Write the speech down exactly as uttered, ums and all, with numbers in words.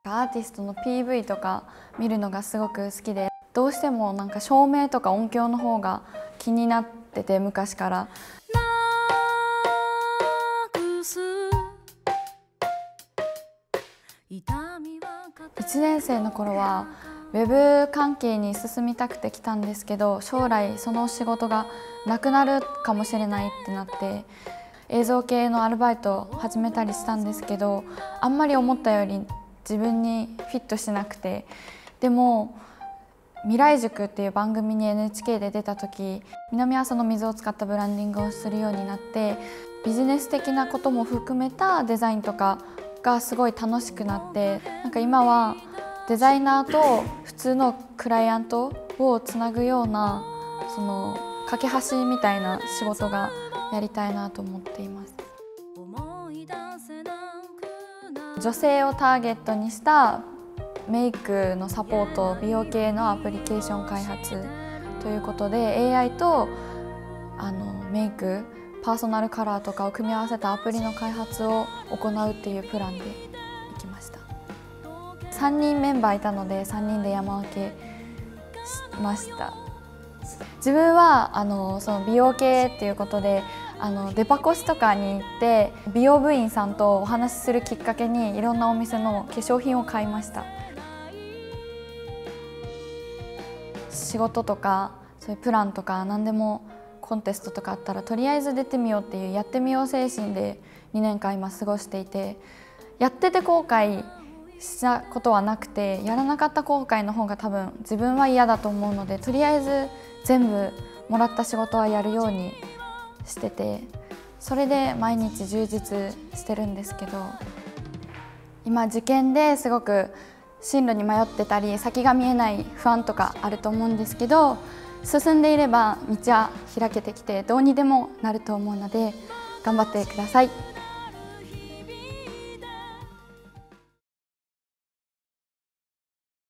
アーティストの ピーブイ とか見るのがすごく好きで、どうしてもなんか照明とか音響の方が気になってて、昔から。いちねん生の頃はウェブ関係に進みたくて来たんですけど、将来その仕事がなくなるかもしれないってなって、映像系のアルバイトを始めたりしたんですけど、あんまり思ったより自分にフィットしなくて、でも未来塾っていう番組に エヌエイチケー で出た時、南阿蘇の水を使ったブランディングをするようになって、ビジネス的なことも含めたデザインとかがすごい楽しくなって、なんか今はデザイナーと普通のクライアントをつなぐような、その架け橋みたいな仕事がやりたいなと思っています。女性をターゲットにしたメイクのサポート、美容系のアプリケーション開発ということで、 エーアイ とあのメイク、パーソナルカラーとかを組み合わせたアプリの開発を行うっていうプランで行きました。さんにんメンバーいたので、さんにんで山分けしました。自分はあのその美容系っていうことで、あのデパコスとかに行って美容部員さんとお話しするきっかけに、いろんなお店の化粧品を買いました。仕事とかそういうプランとか何でもコンテストとかあったらとりあえず出てみようっていうやってみよう精神でにねんかん今過ごしていて、やってて後悔したことはなくて、やらなかった後悔の方が多分自分は嫌だと思うので、とりあえず全部もらった仕事はやるようにしてて、それで毎日充実してるんですけど、今受験ですごく進路に迷ってたり先が見えない不安とかあると思うんですけど、進んでいれば道は開けてきてどうにでもなると思うので頑張ってください。